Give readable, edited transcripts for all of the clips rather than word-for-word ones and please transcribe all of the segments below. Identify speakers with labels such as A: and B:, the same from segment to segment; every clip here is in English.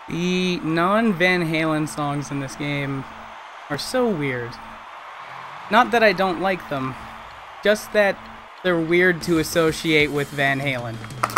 A: The non-Van Halen songs in this game are so weird. Not that I don't like them, just that they're weird to associate with Van Halen.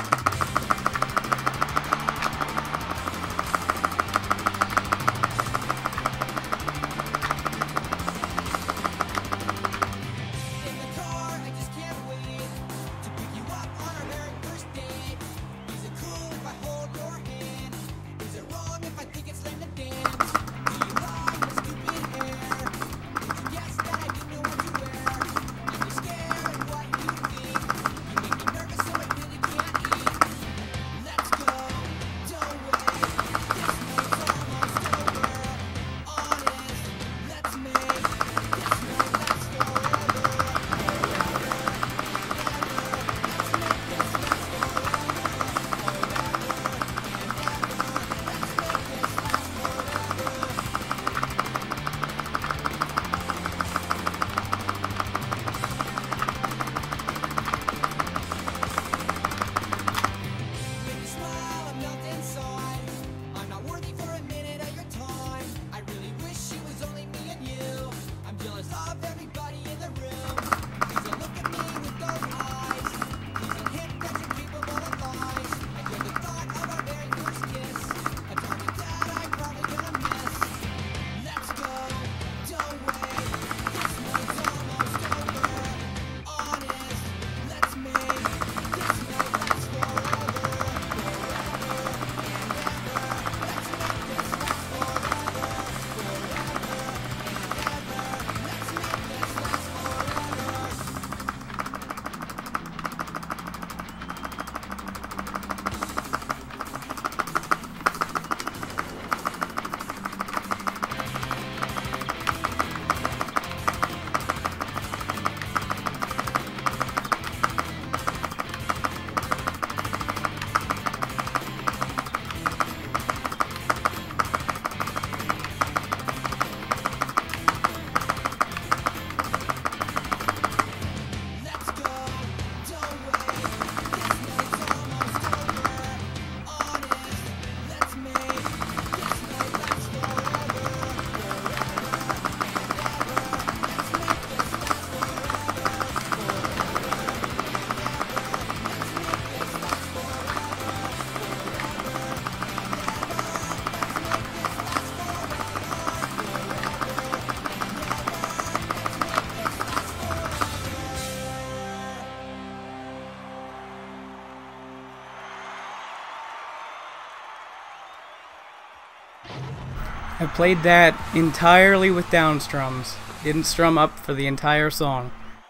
A: I played that entirely with down strums. Didn't strum up for the entire song.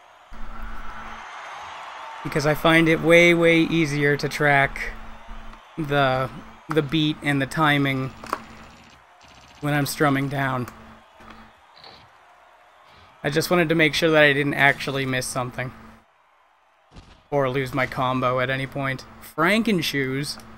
A: Because I find it way easier to track the beat and the timing when I'm strumming down. I just wanted to make sure that I didn't actually miss something. Or lose my combo at any point. Frankenshoes.